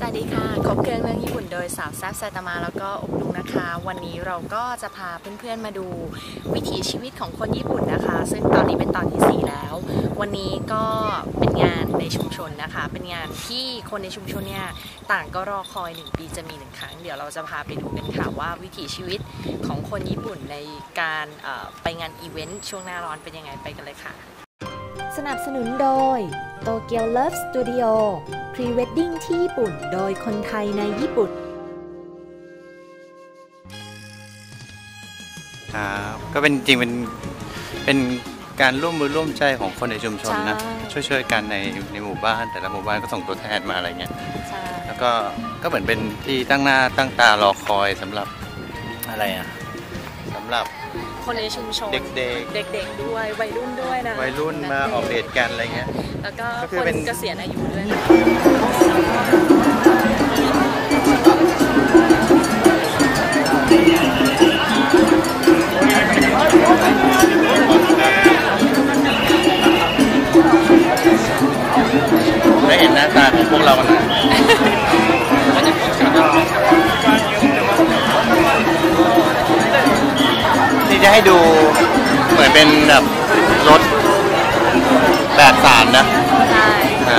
สวัสดีค่ะครบเครื่องเรื่องญี่ปุ่นโดยสาวแซ่บไซตามะแล้วก็อบลุงนะคะวันนี้เราก็จะพาเพื่อนๆมาดูวิถีชีวิตของคนญี่ปุ่นนะคะซึ่งตอนนี้เป็นตอนที่4แล้ววันนี้ก็เป็นงานในชุมชนนะคะเป็นงานที่คนในชุมชนเนี่ยต่างก็รอคอย1 ปีจะมี1 ครั้งเดี๋ยวเราจะพาไปดูกันค่ะว่าวิถีชีวิตของคนญี่ปุ่นในการไปงานอีเวนต์ช่วงหน้าร้อนเป็นยังไงไปกันเลยค่ะสนับสนุนโดย Tokyo Love Studio Pre-Wedding ที่ญี่ปุ่นโดยคนไทยในญี่ปุ่นครับก็เป็นจริงเป็นการร่วมมือร่วมใจของคนในชุมชนนะช่วยกันในหมู่บ้านแต่ละหมู่บ้านก็ส่งตัวแทนมาอะไรเงี้ยแล้วก็เหมือนเป็นที่ตั้งหน้าตั้งตารอคอยสำหรับอะไรอ่ะสำหรับคนในชุมชนเด็กๆด้วยวัยรุ่นด้วยนะวัยรุ่นมาออกเดทกันอะไรเงี้ยแล้วก็คนเกษียณอายุด้วยนะได้เห็นหน้าตาของพวกเรากันนะที่จะให้ดูเหมือนเป็นแบบรถแบบสารนะใช่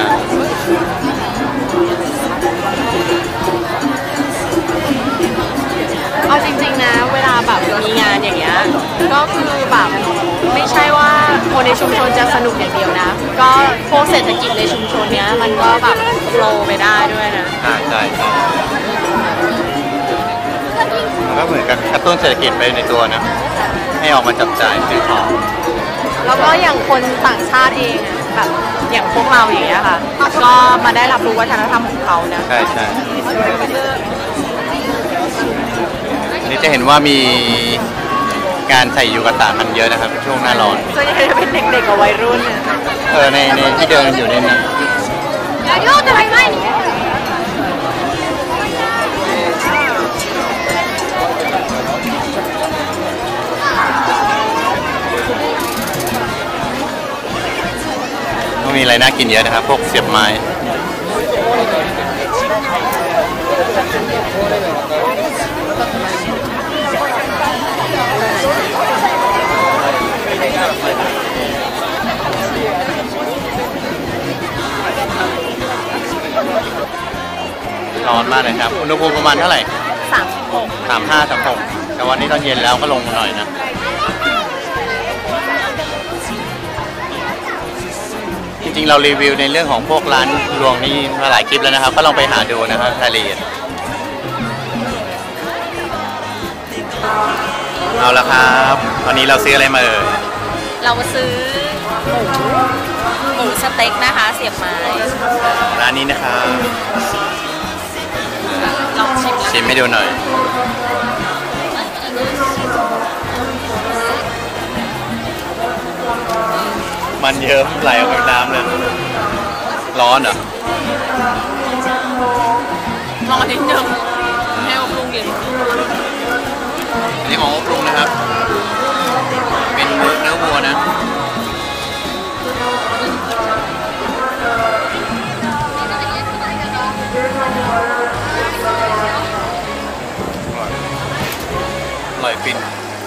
เอาจริงๆนะเวลาแบบมีงานอย่างเงี้ยก็คือแบบไม่ใช่ว่าคนในชุมชนจะสนุกอย่างเดียวนะก็พวกเศรษฐกิจในชุมชนเนี้ยมันก็แบบโฟลว์ไปได้ด้วยนะใช่มันก็เหมือนกับกระตุ้นเศรษฐกิจไปในตัวนะให้ออกมาจับจ่ายซื้อของแล้วก็อย่างคนต่างชาติเองแบบอย่างพวกเราอย่างเงี้ยค่ะก็มาได้รับรู้วัฒนธรรมของเขานะใช่นี่จะเห็นว่ามีการใส่ยูกะตะกันเยอะนะครับช่วงหน้าร้อนส่วนใหญ่จะเป็นเด็กๆกับวัยรุ่นในที่เดินอยู่นี่นะมีอะไรน่ากินเยอะนะครับพวกเสียบไม้ร้อนมากเลยครับอุณหภูมิประมาณเท่าไหร่35-36แต่วันนี้ตอนเย็นแล้วก็ลงมาหน่อยนะจริงๆเรารีวิวในเรื่องของพวกร้านรวงนี่มาหลายคลิปแล้วนะครับก็ลองไปหาดูนะครับรายละเอียดเอาละครับตอนนี้เราซื้ออะไรมาเราซื้อหมูสเต็กนะคะเสียบไม้ร้านนี้นะครับลองชิมให้ดูหน่อยมันเยิ้มไหลออกจากน้ำเลยร้อนเหรอร้อนนิดนึงให้อบลุงกินอันนี้ของอบลุงนะครับเป็นเนื้อวัวนะอร่อยฟิน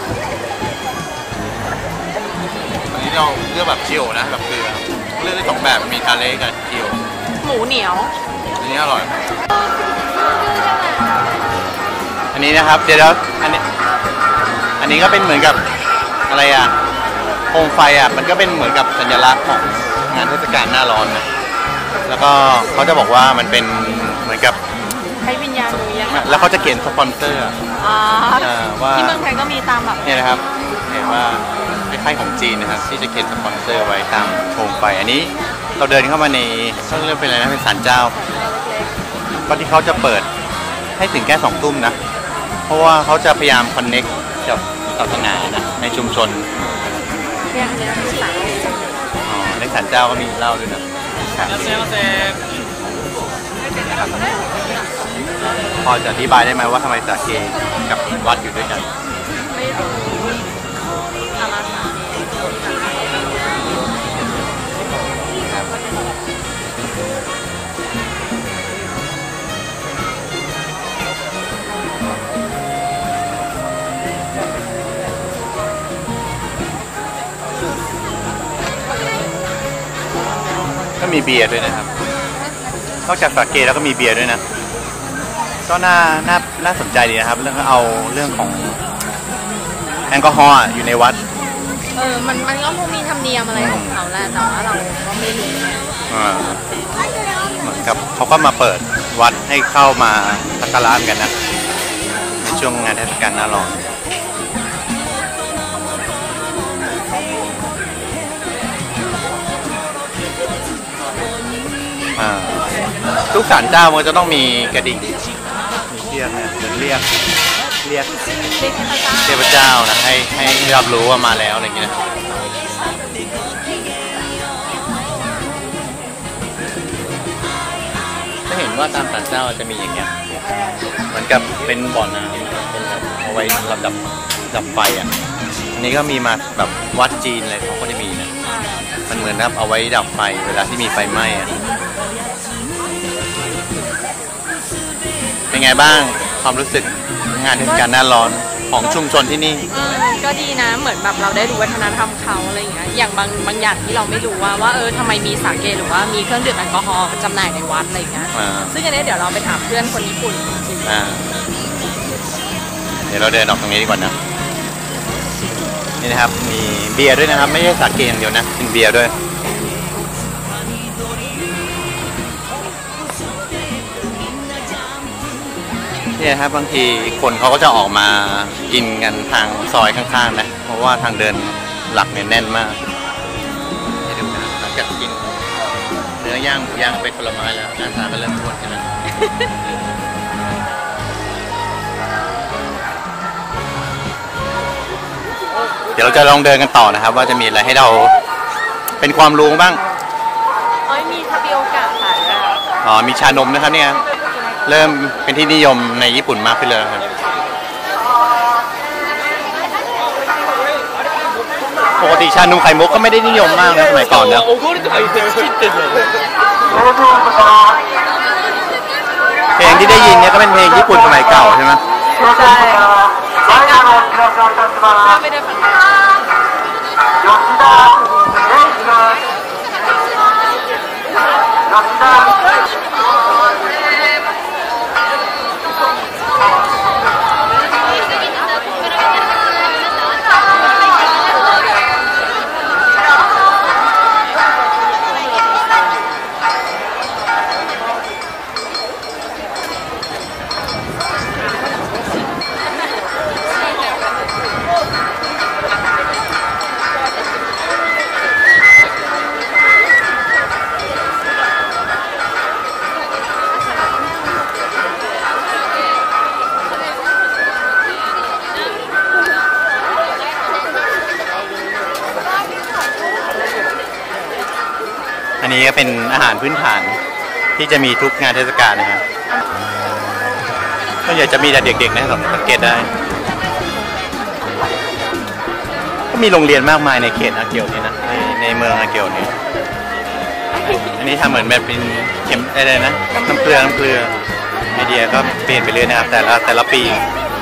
อันนี้เราเลือกแบบเคี่ยวนะแบบเกลือเลือกได้2แบบมีทาเล่กับเคี่ยวหมูเหนียวอันนี้อร่อยอันนี้นะครับเดี๋ยวอันนี้ก็เป็นเหมือนกับอะไรอ่ะโคมไฟอ่ะมันก็เป็นเหมือนกับสัญลักษณ์ของงานเทศกาลหน้าร้อนนะแล้วก็เขาจะบอกว่ามันเป็นเหมือนกับให้วิญญาณดูยังแล้วเขาจะเขียนสปอนเซอร์ว่าที่เมืองไทยก็มีตามแบบนี่นะครับเห็นว่าคล้ายๆของจีนนะครับที่จะเขียนสปอนเซอร์ไว้ตามโคมไฟอันนี้เราเดินเข้ามาในเขาเรียกเป็นอะไรนะเป็นศาลเจ้าก็ที่เขาจะเปิดให้ถึงแค่2 ทุ่มนะเพราะว่าเขาจะพยายามคอนเน็กกับศาสนานะในชุมชนในศาลเจ้าก็มีเหล้าด้วยนะพอจะอธิบายได้ไหมว่าทำไมสาเกกับวัดอยู่ด้วยกันไม่รู้มีเบียร์ด้วยนะครับนอกจากสาเกแล้วก็มีเบียร์ด้วยนะก็น่าสนใจดีนะครับเรื่องเอาเรื่องของแอลกอฮอล์อยู่ในวัดมันก็คงมีธรรมเนียมอะไรของเขาแหละแต่ว่าเราก็ไม่รู้เหมือนกับเขาก็มาเปิดวัดให้เข้ามาสักการะกันนะในช่วงงานเทศกาลหน้าร้อนทุกศาลเจ้ามันจะต้องมีกระดิ่งมีเชือกเนี่ยเรียกเทพเจ้านะให้รับรู้ว่ามาแล้วอะไรอย่างเงี้ยจะเห็นว่าตามศาลเจ้าจะมีอย่างเงี้ยเหมือนกับเป็นบ่อน้ำเป็นเอาไว้สำหรับดับไฟอ่ะอันนี้ก็มีมาแบบวัดจีนอะไรเขาก็จะมีนะมันเหมือนกับเอาไว้ดับไฟเวลาที่มีไฟไหม้อ่ะเป็นไงบ้างความรู้สึกงานเทศกาลหน้าร้อนของชุมชนที่นี่ก็ดีนะเหมือนแบบเราได้รู้วัฒนธรรมเขาอะไรอย่างเงี้ยอย่างบางอย่างที่เราไม่รู้ว่าทำไมมีสาเกหรือว่ามีเครื่องดื่มแอลกอฮอล์จำหน่ายในวัดอะไรอย่างเงี้ยซึ่งอันนี้เดี๋ยวเราไปถามเพื่อนคนญี่ปุ่นเดี๋ยวเราเดินออกตรงนี้ดีกว่านะนี่นะครับมีเบียร์ด้วยนะครับไม่ใช่สาเกอย่างเดียวนะเป็นเบียร์ด้วยนี่ครับบางทีคนเขาก็จะออกมากินกันทางซอยข้างๆนะเพราะว่าทางเดินหลักเนี่ยแน่นมากให้ดูนะหลังจากกินเนื้อย่างหมูย่างเป็นผลไม้แล้วหน้าตาก็เริ่มอ้วนขึ้นแล้วเดี๋ยวเราจะลองเดินกันต่อนะครับว่าจะมีอะไรให้เราเป็นความรู้บ้างมีทาปิโอกะขายมีชานมนะครับเนี่ยเริ่มเป็นที่นิยมในญี่ปุ่นมากขึ้นเลยครับปกติชานมไข่มุกก็ไม่ได้นิยมมากนะสมัยก่อนนะเพลงที่ได้ยินเนี่ยก็เป็นเพลงญี่ปุ่นสมัยเก่าใช่ไหมใช่ไม่ได้ฟังอันนี้ก็เป็นอาหารพื้นฐานที่จะมีทุกงานเทศกาลนะครับก็อยากจะมีแต่เด็กๆนะสังเกตได้ก็มีโรงเรียนมากมายในเขตอาเกียวนี้นะในเมืองอาเกียวนี้อันนี้ทำเหมือนแบบเป็นเข็มอะไรนะน้ำเกลือไอเดียก็เปลี่ยนไปเรื่อยนะครับแต่ละปี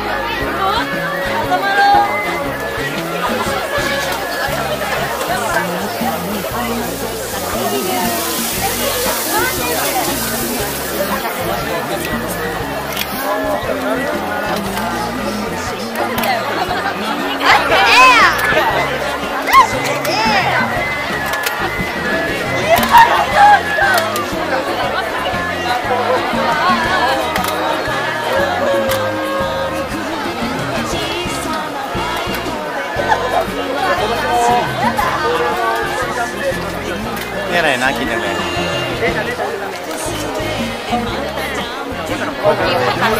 นี่อะไรน่ากินจังเลยเขาเรียก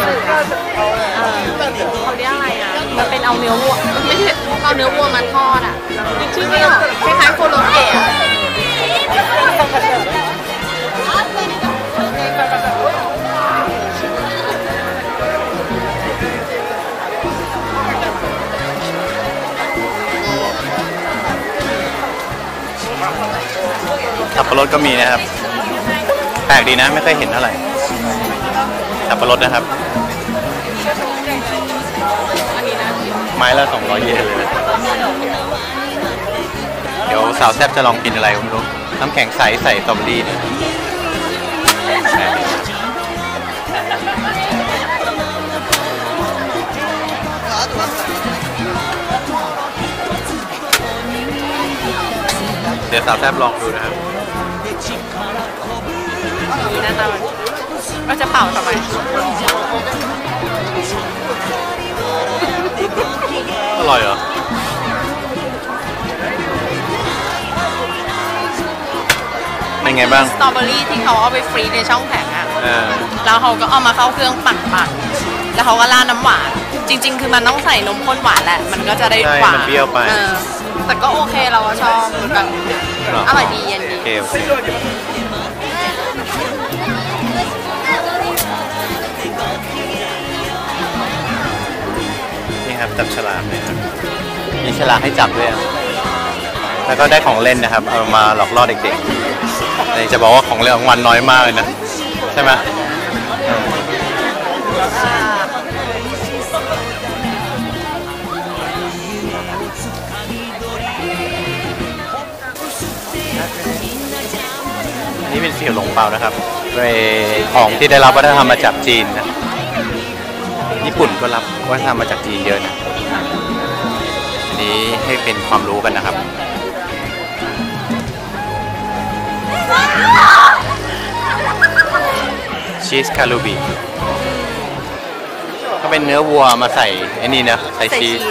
อะไรอ่ะมันเป็นเอาเนื้อวัวไม่ใช่เอาเนื้อวัวมาทอดอ่ะชื่อไม่ออกคล้ายๆโคโรเกะสับปะรดก็มีนะครับแปลกดีนะไม่เคยเห็นเท่าไหร่สับปะรดนะครับไม้ละ200 เยนเลยเดี๋ยวสาวแซ่บจะลองกินอะไรผมรู้น้ำแข็งใสใส่สตรอเบอรี่เนี่ยเดี๋ยวสาวแทบลองดูนะครับนี่หน้าตาก็จะเป่าทำไมอร่อยเหรอเป็นไงบ้างสตรอเบอรี่ที่เขาเอาไปฟรีในช่องแข็งอะแล้วเขาก็เอามาเข้าเครื่องปั่นแล้วเขาก็ราดน้ำหวานจริงๆคือมันต้องใส่นมข้นหวานแหละมันก็จะได้หวานมันเปรี้ยวไปแต่ก็โอเคเราชอบแบบอร่อยดีเย็นดีนี่ครับจับฉลากเลยครับมีฉลากให้จับด้วยแล้วก็ได้ของเล่นนะครับเอามาหลอกล่อเด็กๆแต่จะบอกว่าของเล่นของวันน้อยมากเลยนะใช่ไหมนี่เป็นเสี่ยวหลงเปานะครับเป็นของที่ได้รับวัฒนธรรมมาจากจีนนะญี่ปุ่นก็รับวัฒนธรรมมาจากจีนเยอะนะอันนี้ให้เป็นความรู้กันนะครับชีสคารูบิก็เป็นเนื้อวัวมาใส่ไอ้นี่นะใส่ชีส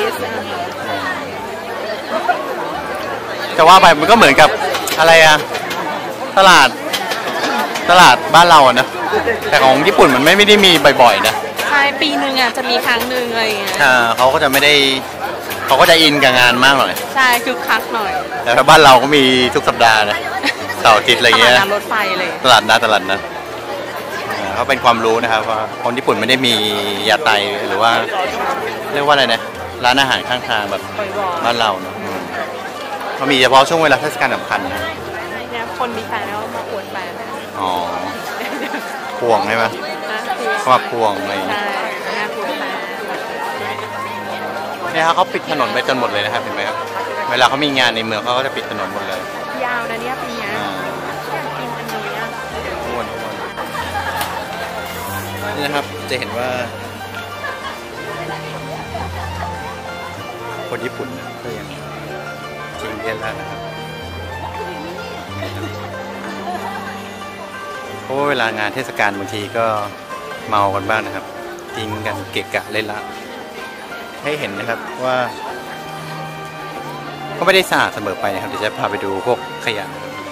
จะว่าไปมันก็เหมือนกับอะไรอะตลาดบ้านเราอะนะแต่ของญี่ปุ่นมันไม่ได้มีบ่อยๆนะใช่ปีนึงอะจะมีครั้งหนึ่งอะไรอย่างเงี้ยเขาก็จะไม่ได้เขาก็จะอินกับงานมากหน่อยใช่คือคักหน่อยแต่ถ้าบ้านเราก็มีทุกสัปดาห์นะเสาร์อาทิตย์อะไรเงี้ยตลาดรถไฟเลยตลาดนะเขาเป็นความรู้นะครับว่าคนญี่ปุ่นไม่ได้มียาไตหรือว่าเรียกว่าอะไรนะร้านอาหารข้างทางแบบบ้านเราเนาะเขามีเฉพาะช่วงเวลาเทศกาลสำคัญนะคนมีแฟนแล้วมาอวดแฟนอ๋อพวงใช่ไหมว่าพวงอะไรใช่พวงแฟนเนี่ยเขาปิดถนนไปจนหมดเลยนะครับเห็นไหมครับเวลาเขามีงานในเมืองเขาก็จะปิดถนนหมดเลยยาวนะเนี่ยปีนี้กินอันนี้นี่นะครับจะเห็นว่าคนญี่ปุ่นก็ยังจริงเรียนแล้วนะครับเพราะว่าเวลางานเทศกาลบางทีก็เมากันบ้างนะครับทิ้งกันเกะกะเล่นละให้เห็นนะครับว่าก็ไม่ได้สะอาดเสมอไปนะครับเดี๋ยวจะพาไปดูพวกขยะ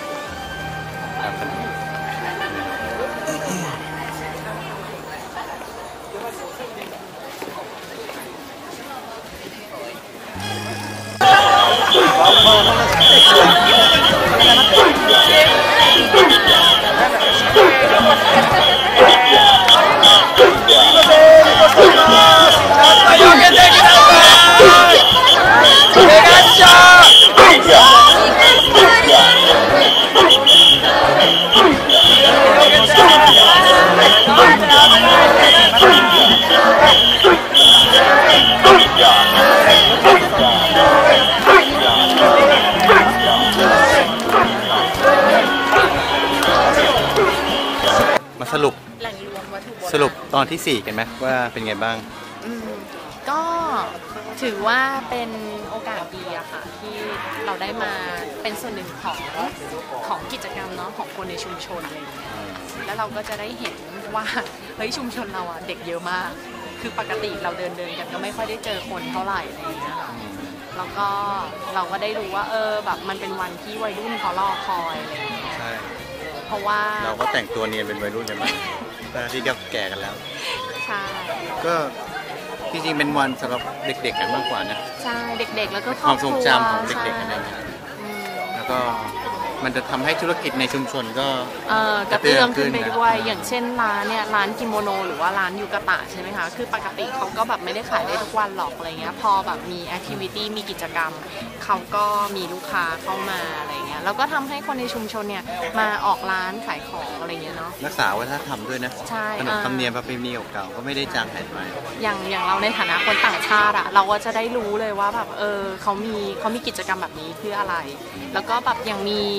สรุปตอนที่4กันไหมว่าเป็นไงบ้างก็ถือว่าเป็นโอกาสดีอะค่ะที่เราได้มาเป็นส่วนหนึ่งของกิจกรรมเนาะของคนในชุมชนอะไรอย่างเงี้ยแล้วเราก็จะได้เห็นว่าเฮ้ยชุมชนเราอะเด็กเยอะมากคือปกติเราเดินกันก็ไม่ค่อยได้เจอคนเท่าไหร่อะไรอย่างเงี้ยแล้วก็เราก็ได้รู้ว่าแบบมันเป็นวันที่วัยรุ่นเขารอคอยอะไรอย่างเงี้ยเพราะว่าเราก็แต่งตัวเนียนเป็นวัยรุ่นกันมาตอนที่ก็แก่กันแล้วใช่ก็จริงๆเป็นวันสำหรับเด็กๆกันมากกว่านะใช่เด็กๆแล้วก็ความทรงจำของเด็กๆกันนะแล้วก็มันจะทำให้ธุรกิจในชุมชนก็กระเตื้องขึ้นไปด้วยอย่างเช่นร้านเนี่ยร้านกิโมโนหรือว่าร้านยูกะตะใช่ไหมคะคือปกติเขาก็แบบไม่ได้ขายได้ทุกวันหรอกอะไรเงี้ยพอแบบมีแอคทิวิตี้มีกิจกรรมเขาก็มีลูกค้าเข้ามาอะไรเงี้ยแล้วก็ทำให้คนในชุมชนเนี่ยมาออกร้านขายของอะไรเงี้ยเนาะรักษาวัฒนธรรมด้วยนะใช่ขนบธรรมเนียมประเพณีเก่าๆก็ไม่ได้จางหายไปอย่างเราในฐานะคนต่างชาติอะเราก็จะได้รู้เลยว่าแบบเขามีกิจกรรมแบบนี้เพื่ออะไรแล้วก็แบบยังมี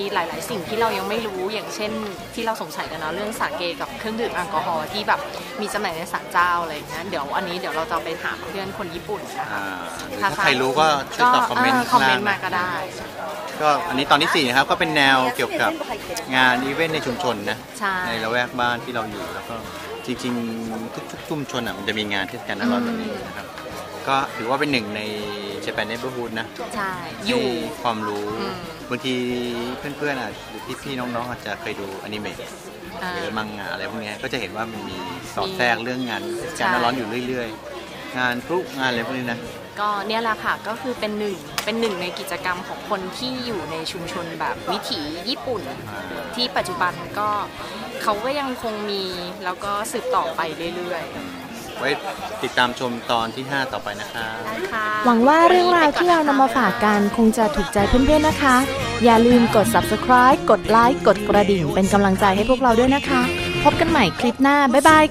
หลายๆสิ่งที่เรายังไม่รู้อย่างเช่นที่เราสงสัยกันนะเรื่องสาเกกับเครื่องดื่มแอลกอฮอล์ที่แบบมีจำหน่ายในศาลเจ้าอะไรอย่างเงี้ยเดี๋ยวเราจะไปถามเพื่อนคนญี่ปุ่นนะคะถ้าใครรู้ก็ช่วยตอบคอมเมนต์มาก็ได้ก็อันนี้ตอนที่4นะครับก็เป็นแนวเกี่ยวกับงานอีเวนต์ในชุมชนนะในละแวกบ้านที่เราอยู่แล้วก็จริงๆทุกชุมชนมันจะมีงานเทศกาลน้ำร้อนแบบนี้นะครับก็ถือว่าเป็นหนึ่งใน Japan Neighborhood นะใช่อยู่ความรู้บางทีเพื่อนๆหรือพี่ๆน้องๆอาจจะเคยดูอนิเมะหรือมังงะอะไรพวกนี้ก็จะเห็นว่ามันมีสอดแทรกเรื่องงานเทศกาลน้ำร้อนอยู่เรื่อยๆงานพลุงานอะไรพวกนี้นะก็เนี่ยแหละค่ะก็คือเป็นหนึ่งในกิจกรรมของคนที่อยู่ในชุมชนแบบวิถีญี่ปุ่นที่ปัจจุบันก็เขาก็ยังคงมีแล้วก็สืบต่อไปเรื่อยๆไว้ติดตามชมตอนที่5ต่อไปนะคะหวังว่าเรื่องราวที่เรานำมาฝากกันคงจะถูกใจเพื่อนๆนะคะอย่าลืมกด subscribe กดไลค์กดกระดิ่งเป็นกำลังใจให้พวกเราด้วยนะคะพบกันใหม่คลิปหน้าบ๊ายบาย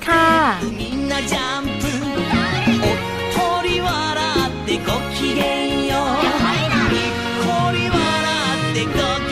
ค่ะ